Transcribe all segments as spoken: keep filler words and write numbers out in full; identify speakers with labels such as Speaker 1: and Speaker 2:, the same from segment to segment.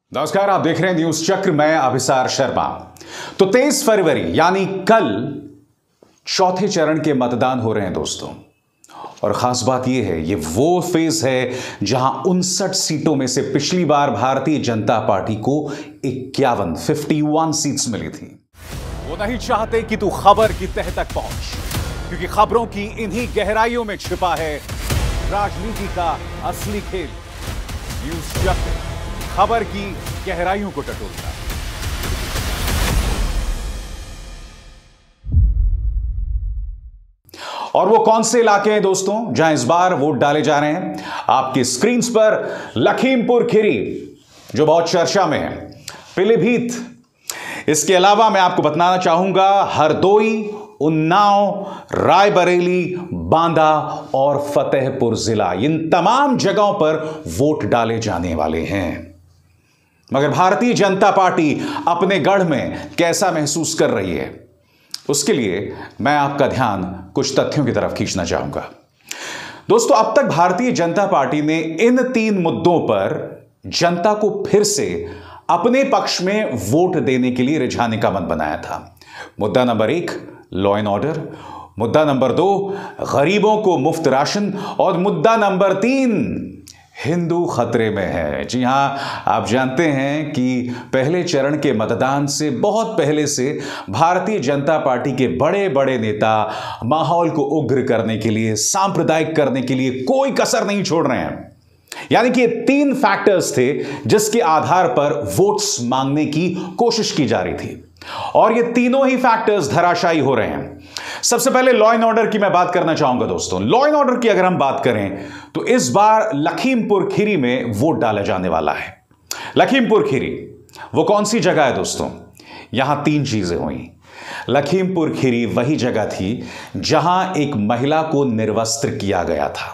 Speaker 1: नमस्कार, आप देख रहे हैं न्यूज चक्र। मैं अभिसार शर्मा। तो तेईस फरवरी यानी कल चौथे चरण के मतदान हो रहे हैं दोस्तों। और खास बात यह है, ये वो फेज है जहां उनसठ सीटों में से पिछली बार भारतीय जनता पार्टी को इक्यावन इक्यावन सीट्स मिली थी। वो नहीं चाहते कि तू खबर की तह तक पहुंच, क्योंकि खबरों की इन्हीं गहराइयों में छिपा है राजनीति का असली खेल। न्यूज चक्र खबर की गहराइयों को टटोलता है। और वो कौन से इलाके हैं दोस्तों जहां इस बार वोट डाले जा रहे हैं? आपकी स्क्रीन पर लखीमपुर खीरी, जो बहुत चर्चा में है, पीलीभीत, इसके अलावा मैं आपको बताना चाहूंगा हरदोई, उन्नाव, रायबरेली, बांदा और फतेहपुर जिला। इन तमाम जगहों पर वोट डाले जाने वाले हैं। मगर भारतीय जनता पार्टी अपने गढ़ में कैसा महसूस कर रही है, उसके लिए मैं आपका ध्यान कुछ तथ्यों की तरफ खींचना चाहूंगा। दोस्तों, अब तक भारतीय जनता पार्टी ने इन तीन मुद्दों पर जनता को फिर से अपने पक्ष में वोट देने के लिए रिझाने का मन बनाया था। मुद्दा नंबर एक, लॉ एंड ऑर्डर। मुद्दा नंबर दो, गरीबों को मुफ्त राशन। और मुद्दा नंबर तीन, हिंदू खतरे में है। जी हां, आप जानते हैं कि पहले चरण के मतदान से बहुत पहले से भारतीय जनता पार्टी के बड़े बड़े नेता माहौल को उग्र करने के लिए, सांप्रदायिक करने के लिए कोई कसर नहीं छोड़ रहे हैं। यानी कि ये तीन फैक्टर्स थे जिसके आधार पर वोट्स मांगने की कोशिश की जा रही थी, और ये तीनों ही फैक्टर्स धराशायी हो रहे हैं। सबसे पहले लॉ एंड ऑर्डर की मैं बात करना चाहूंगा दोस्तों। लॉ एंड ऑर्डर की अगर हम बात करें तो इस बार लखीमपुर खीरी में वोट डाला जाने वाला है। लखीमपुर खीरी वो कौन सी जगह है दोस्तों? यहां तीन चीजें हुई। लखीमपुर खीरी वही जगह थी जहां एक महिला को निर्वस्त्र किया गया था।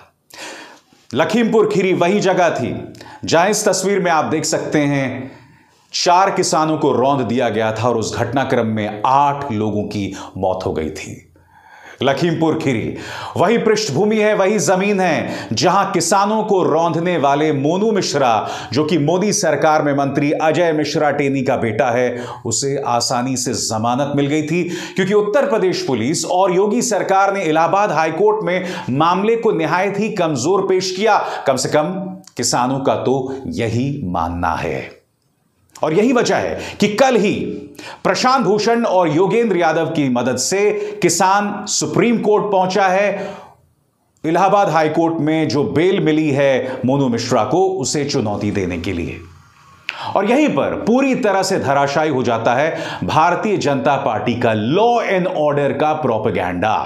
Speaker 1: लखीमपुर खीरी वही जगह थी जहां इस तस्वीर में आप देख सकते हैं चार किसानों को रौंद दिया गया था और उस घटनाक्रम में आठ लोगों की मौत हो गई थी। लखीमपुर खीरी वही पृष्ठभूमि है, वही जमीन है जहां किसानों को रौंदने वाले मोनू मिश्रा, जो कि मोदी सरकार में मंत्री अजय मिश्रा टेनी का बेटा है, उसे आसानी से जमानत मिल गई थी, क्योंकि उत्तर प्रदेश पुलिस और योगी सरकार ने इलाहाबाद हाईकोर्ट में मामले को निहायत ही कमजोर पेश किया। कम से कम किसानों का तो यही मानना है। और यही वजह है कि कल ही प्रशांत भूषण और योगेंद्र यादव की मदद से किसान सुप्रीम कोर्ट पहुंचा है। इलाहाबाद हाई कोर्ट में जो बेल मिली है मोनू मिश्रा को, उसे चुनौती देने के लिए। और यहीं पर पूरी तरह से धराशायी हो जाता है भारतीय जनता पार्टी का लॉ एंड ऑर्डर का प्रोपेगेंडा।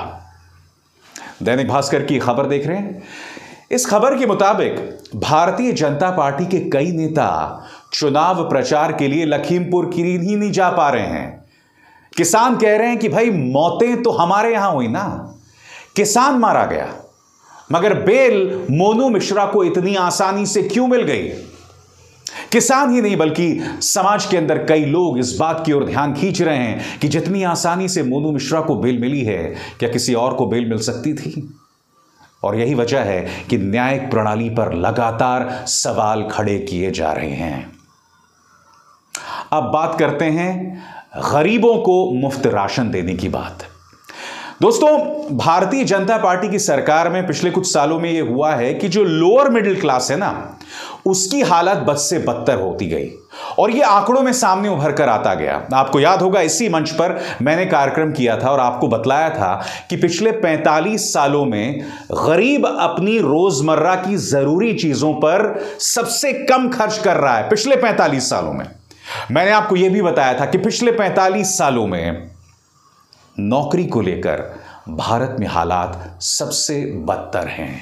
Speaker 1: दैनिक भास्कर की खबर देख रहे हैं। इस खबर के मुताबिक भारतीय जनता पार्टी के कई नेता चुनाव प्रचार के लिए लखीमपुर खीरी ही नहीं जा पा रहे हैं। किसान कह रहे हैं कि भाई मौतें तो हमारे यहां हुई ना, किसान मारा गया, मगर बेल मोनू मिश्रा को इतनी आसानी से क्यों मिल गई? किसान ही नहीं बल्कि समाज के अंदर कई लोग इस बात की ओर ध्यान खींच रहे हैं कि जितनी आसानी से मोनू मिश्रा को बेल मिली है, क्या किसी और को बेल मिल सकती थी? और यही वजह है कि न्यायिक प्रणाली पर लगातार सवाल खड़े किए जा रहे हैं। अब बात करते हैं गरीबों को मुफ्त राशन देने की बात। दोस्तों, भारतीय जनता पार्टी की सरकार में पिछले कुछ सालों में यह हुआ है कि जो लोअर मिडिल क्लास है ना, उसकी हालत बद से बदतर होती गई, और यह आंकड़ों में सामने उभर कर आता गया। आपको याद होगा, इसी मंच पर मैंने कार्यक्रम किया था और आपको बतलाया था कि पिछले पैंतालीस सालों में गरीब अपनी रोजमर्रा की जरूरी चीजों पर सबसे कम खर्च कर रहा है। पिछले पैंतालीस सालों में मैंने आपको यह भी बताया था कि पिछले पैंतालीस सालों में नौकरी को लेकर भारत में हालात सबसे बदतर हैं।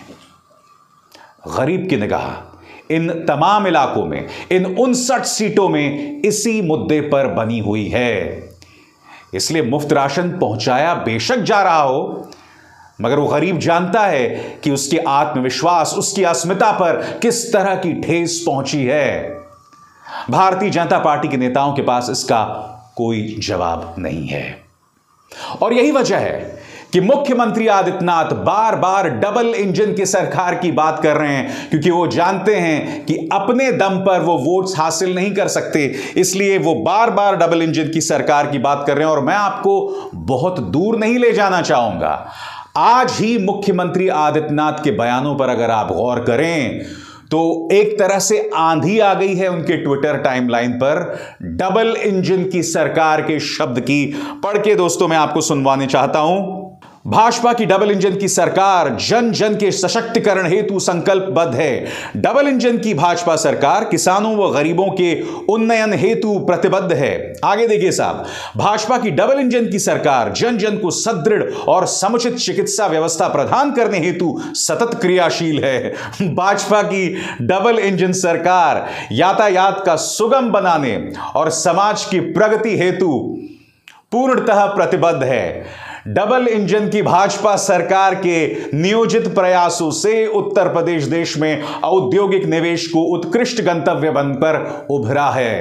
Speaker 1: गरीब की निगाह इन तमाम इलाकों में, इन उनसठ सीटों में इसी मुद्दे पर बनी हुई है। इसलिए मुफ्त राशन पहुंचाया बेशक जा रहा हो, मगर वो गरीब जानता है कि उसके आत्मविश्वास, उसकी अस्मिता पर किस तरह की ठेस पहुंची है। भारतीय जनता पार्टी के नेताओं के पास इसका कोई जवाब नहीं है। और यही वजह है कि मुख्यमंत्री आदित्यनाथ बार बार डबल इंजन की सरकार की बात कर रहे हैं, क्योंकि वो जानते हैं कि अपने दम पर वो वोट्स हासिल नहीं कर सकते, इसलिए वो बार बार डबल इंजन की सरकार की बात कर रहे हैं। और मैं आपको बहुत दूर नहीं ले जाना चाहूंगा। आज ही मुख्यमंत्री आदित्यनाथ के बयानों पर अगर आप गौर करें तो एक तरह से आंधी आ गई है उनके ट्विटर टाइमलाइन पर डबल इंजन की सरकार के शब्द की। पढ़ के दोस्तों मैं आपको सुनवाने चाहता हूं। भाजपा की डबल इंजन की सरकार जन जन के सशक्तिकरण हेतु संकल्पबद्ध है। डबल इंजन की भाजपा सरकार किसानों व गरीबों के उन्नयन हेतु प्रतिबद्ध है। आगे देखिए साहब, भाजपा की डबल इंजन की सरकार जन जन को सुदृढ़ और समुचित चिकित्सा व्यवस्था प्रदान करने हेतु सतत क्रियाशील है। भाजपा की डबल इंजन सरकार यातायात का सुगम बनाने और समाज की प्रगति हेतु पूर्णतः प्रतिबद्ध है। डबल इंजन की भाजपा सरकार के नियोजित प्रयासों से उत्तर प्रदेश देश में औद्योगिक निवेश को उत्कृष्ट गंतव्य बनकर उभरा है।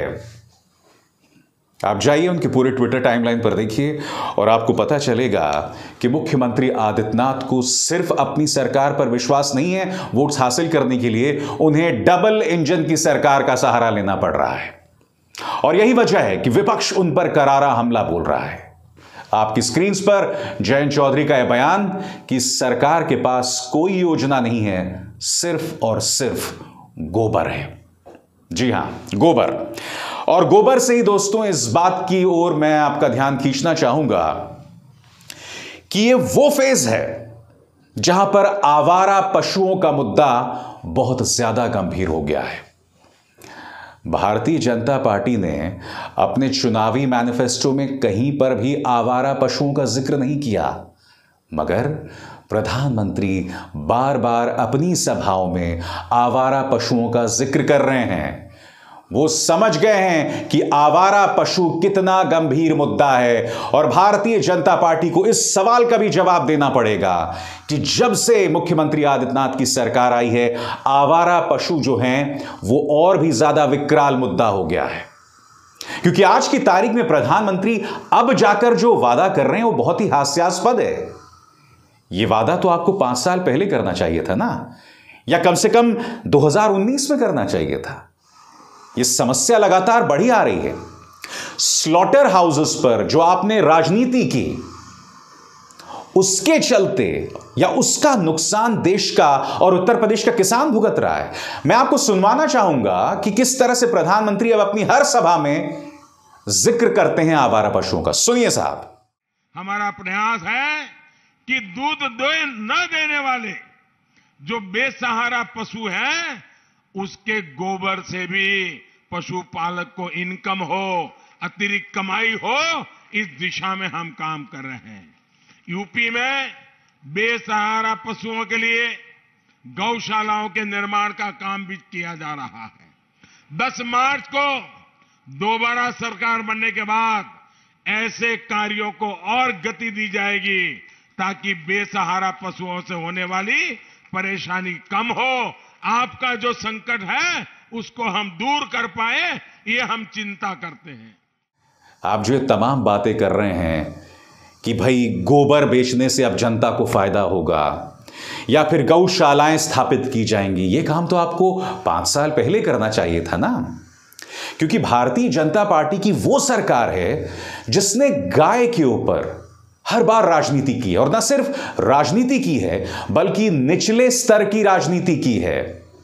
Speaker 1: आप जाइए उनके पूरे ट्विटर टाइमलाइन पर देखिए और आपको पता चलेगा कि मुख्यमंत्री आदित्यनाथ को सिर्फ अपनी सरकार पर विश्वास नहीं है वोट्स हासिल करने के लिए, उन्हें डबल इंजन की सरकार का सहारा लेना पड़ रहा है। और यही वजह है कि विपक्ष उन पर करारा हमला बोल रहा है। आपकी स्क्रीन पर जयंत चौधरी का यह बयान कि सरकार के पास कोई योजना नहीं है, सिर्फ और सिर्फ गोबर है। जी हां, गोबर। और गोबर से ही दोस्तों इस बात की ओर मैं आपका ध्यान खींचना चाहूंगा कि यह वो फेज है जहां पर आवारा पशुओं का मुद्दा बहुत ज्यादा गंभीर हो गया है। भारतीय जनता पार्टी ने अपने चुनावी मैनिफेस्टो में कहीं पर भी आवारा पशुओं का जिक्र नहीं किया, मगर प्रधानमंत्री बार बार अपनी सभाओं में आवारा पशुओं का जिक्र कर रहे हैं। वो समझ गए हैं कि आवारा पशु कितना गंभीर मुद्दा है और भारतीय जनता पार्टी को इस सवाल का भी जवाब देना पड़ेगा कि जब से मुख्यमंत्री आदित्यनाथ की सरकार आई है, आवारा पशु जो हैं वो और भी ज्यादा विकराल मुद्दा हो गया है। क्योंकि आज की तारीख में प्रधानमंत्री अब जाकर जो वादा कर रहे हैं वो बहुत ही हास्यास्पद है। ये वादा तो आपको पांच साल पहले करना चाहिए था ना, या कम से कम दो हज़ार उन्नीस में करना चाहिए था। ये समस्या लगातार बढ़ी आ रही है। स्लॉटर हाउसेस पर जो आपने राजनीति की, उसके चलते या उसका नुकसान देश का और उत्तर प्रदेश का किसान भुगत रहा है। मैं आपको सुनवाना चाहूंगा कि किस तरह से प्रधानमंत्री अब अपनी हर सभा में जिक्र करते हैं आवारा पशुओं का। सुनिए साहब।
Speaker 2: हमारा प्रयास है कि दूध दे न देने वाले जो बेसहारा पशु हैं, उसके गोबर से भी पशुपालक को इनकम हो, अतिरिक्त कमाई हो, इस दिशा में हम काम कर रहे हैं। यूपी में बेसहारा पशुओं के लिए गौशालाओं के निर्माण का काम भी किया जा रहा है। दस मार्च को दोबारा सरकार बनने के बाद ऐसे कार्यों को और गति दी जाएगी ताकि बेसहारा पशुओं से होने वाली परेशानी कम हो। आपका जो संकट है उसको हम दूर कर पाए, ये हम चिंता करते हैं।
Speaker 1: आप जो ये तमाम बातें कर रहे हैं कि भाई गोबर बेचने से अब जनता को फायदा होगा या फिर गौशालाएं स्थापित की जाएंगी, ये काम तो आपको पांच साल पहले करना चाहिए था ना। क्योंकि भारतीय जनता पार्टी की वो सरकार है जिसने गाय के ऊपर हर बार राजनीति की है, और ना सिर्फ राजनीति की है बल्कि निचले स्तर की राजनीति की है।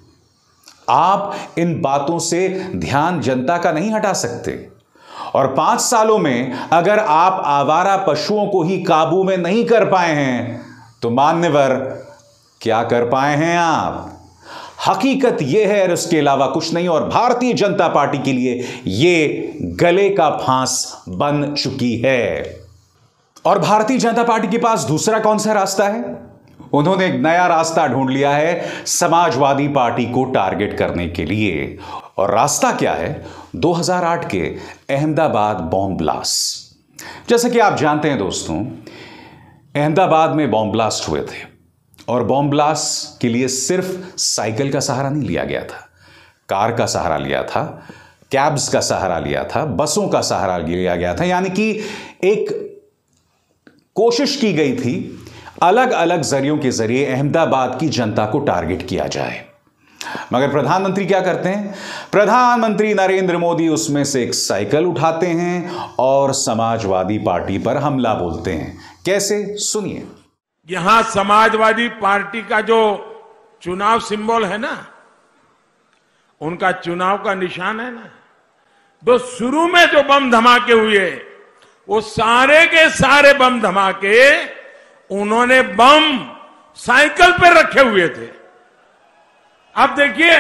Speaker 1: आप इन बातों से ध्यान जनता का नहीं हटा सकते। और पांच सालों में अगर आप आवारा पशुओं को ही काबू में नहीं कर पाए हैं तो मान्यवर क्या कर पाए हैं आप? हकीकत यह है और इसके अलावा कुछ नहीं। और भारतीय जनता पार्टी के लिए यह गले का फांस बन चुकी है। और भारतीय जनता पार्टी के पास दूसरा कौन सा रास्ता है? उन्होंने एक नया रास्ता ढूंढ लिया है समाजवादी पार्टी को टारगेट करने के लिए। और रास्ता क्या है? दो हज़ार आठ के अहमदाबाद बॉम्ब ब्लास्ट। जैसे कि आप जानते हैं दोस्तों, अहमदाबाद में बॉम्ब ब्लास्ट हुए थे और बॉम्ब ब्लास्ट के लिए सिर्फ साइकिल का सहारा नहीं लिया गया था, कार का सहारा लिया था, कैब्स का सहारा लिया था, बसों का सहारा लिया गया था। यानी कि एक कोशिश की गई थी अलग अलग जरियों के जरिए अहमदाबाद की जनता को टारगेट किया जाए, मगर प्रधानमंत्री क्या करते हैं? प्रधानमंत्री नरेंद्र मोदी उसमें से एक साइकिल उठाते हैं और समाजवादी पार्टी पर हमला बोलते हैं। कैसे? सुनिए।
Speaker 2: यहां समाजवादी पार्टी का जो चुनाव सिंबल है ना, उनका चुनाव का निशान है ना, तो शुरू में जो बम धमाके हुए वो सारे के सारे बम धमाके उन्होंने बम साइकिल पर रखे हुए थे। अब देखिए,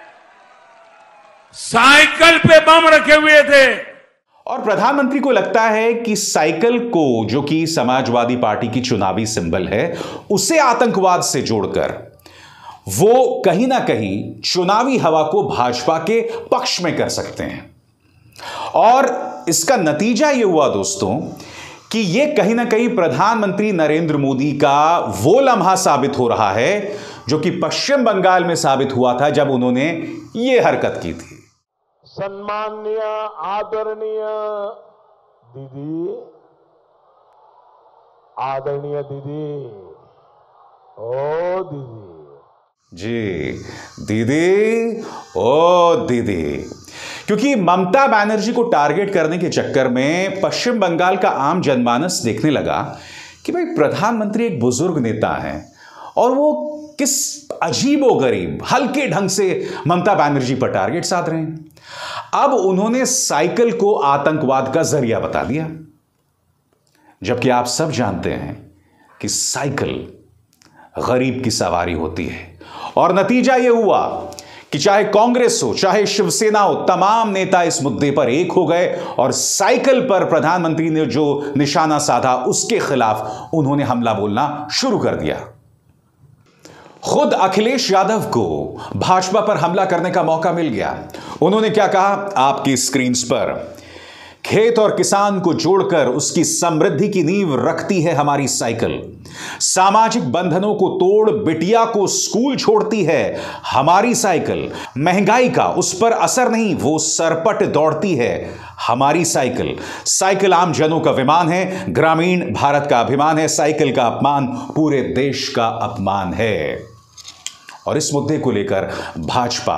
Speaker 2: साइकिल पे बम रखे हुए थे।
Speaker 1: और प्रधानमंत्री को लगता है कि साइकिल को, जो कि समाजवादी पार्टी की चुनावी सिंबल है, उसे आतंकवाद से जोड़कर वो कहीं ना कहीं चुनावी हवा को भाजपा के पक्ष में कर सकते हैं। और इसका नतीजा यह हुआ दोस्तों कि यह कहीं ना कहीं प्रधानमंत्री नरेंद्र मोदी का वो लम्हा साबित हो रहा है जो कि पश्चिम बंगाल में साबित हुआ था जब उन्होंने यह हरकत की थी।
Speaker 3: सम्माननीय आदरणीय दीदी, आदरणीय दीदी, ओ दीदी
Speaker 1: जी, दीदी, ओ दीदी। क्योंकि ममता बनर्जी को टारगेट करने के चक्कर में पश्चिम बंगाल का आम जनमानस देखने लगा कि भाई प्रधानमंत्री एक बुजुर्ग नेता हैं और वो किस अजीबोगरीब हल्के ढंग से ममता बनर्जी पर टारगेट साध रहे हैं। अब उन्होंने साइकिल को आतंकवाद का जरिया बता दिया, जबकि आप सब जानते हैं कि साइकिल गरीब की सवारी होती है। और नतीजा यह हुआ कि चाहे कांग्रेस हो, चाहे शिवसेना हो, तमाम नेता इस मुद्दे पर एक हो गए और साइकिल पर प्रधानमंत्री ने जो निशाना साधा उसके खिलाफ उन्होंने हमला बोलना शुरू कर दिया। खुद अखिलेश यादव को भाजपा पर हमला करने का मौका मिल गया। उन्होंने क्या कहा आपकी स्क्रीन पर? खेत और किसान को जोड़कर उसकी समृद्धि की नींव रखती है हमारी साइकिल। सामाजिक बंधनों को तोड़ बिटिया को स्कूल छोड़ती है हमारी साइकिल। महंगाई का उस पर असर नहीं, वो सरपट दौड़ती है हमारी साइकिल। साइकिल आम जनों का विमान है, ग्रामीण भारत का अभिमान है। साइकिल का अपमान पूरे देश का अपमान है। और इस मुद्दे को लेकर भाजपा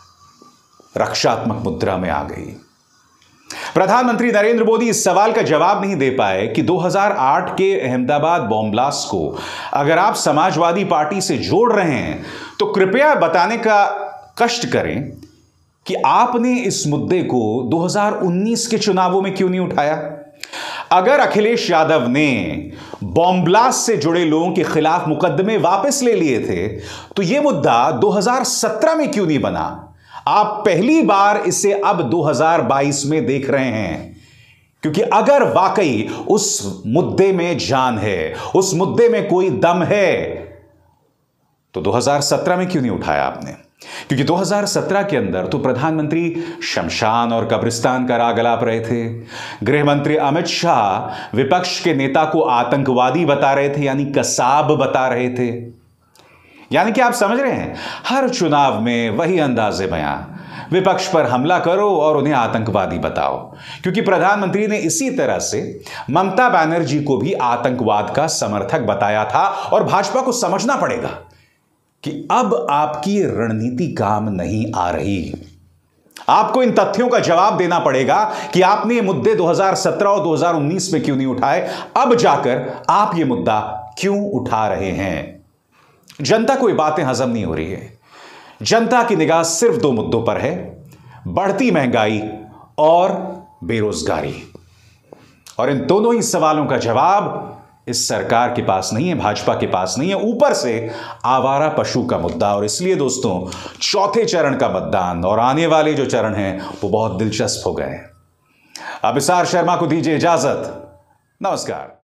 Speaker 1: रक्षात्मक मुद्रा में आ गई। प्रधानमंत्री नरेंद्र मोदी इस सवाल का जवाब नहीं दे पाए कि दो हज़ार आठ के अहमदाबाद बॉम्ब ब्लास्ट को अगर आप समाजवादी पार्टी से जोड़ रहे हैं तो कृपया बताने का कष्ट करें कि आपने इस मुद्दे को दो हज़ार उन्नीस के चुनावों में क्यों नहीं उठाया। अगर अखिलेश यादव ने बॉम्ब ब्लास्ट से जुड़े लोगों के खिलाफ मुकदमे वापस ले लिए थे तो यह मुद्दा दो हज़ार सत्रह में क्यों नहीं बना। आप पहली बार इसे अब दो हज़ार बाईस में देख रहे हैं, क्योंकि अगर वाकई उस मुद्दे में जान है, उस मुद्दे में कोई दम है, तो दो हज़ार सत्रह में क्यों नहीं उठाया आपने? क्योंकि दो हज़ार सत्रह के अंदर तो प्रधानमंत्री शमशान और कब्रिस्तान का राग अलाप रहे थे। गृह मंत्री अमित शाह विपक्ष के नेता को आतंकवादी बता रहे थे, यानी कसाब बता रहे थे। यानी कि आप समझ रहे हैं, हर चुनाव में वही अंदाजे बयां, विपक्ष पर हमला करो और उन्हें आतंकवादी बताओ। क्योंकि प्रधानमंत्री ने इसी तरह से ममता बनर्जी को भी आतंकवाद का समर्थक बताया था। और भाजपा को समझना पड़ेगा कि अब आपकी रणनीति काम नहीं आ रही। आपको इन तथ्यों का जवाब देना पड़ेगा कि आपने ये मुद्दे दो हज़ार सत्रह और दो हज़ार उन्नीस में क्यों नहीं उठाए। अब जाकर आप ये मुद्दा क्यों उठा रहे हैं। जनता को ये बातें हजम नहीं हो रही है। जनता की निगाह सिर्फ दो मुद्दों पर है, बढ़ती महंगाई और बेरोजगारी। और इन दोनों ही सवालों का जवाब इस सरकार के पास नहीं है, भाजपा के पास नहीं है। ऊपर से आवारा पशु का मुद्दा। और इसलिए दोस्तों, चौथे चरण का मतदान और आने वाले जो चरण हैं वो बहुत दिलचस्प हो गए। अब अभिसार शर्मा को दीजिए इजाजत। नमस्कार।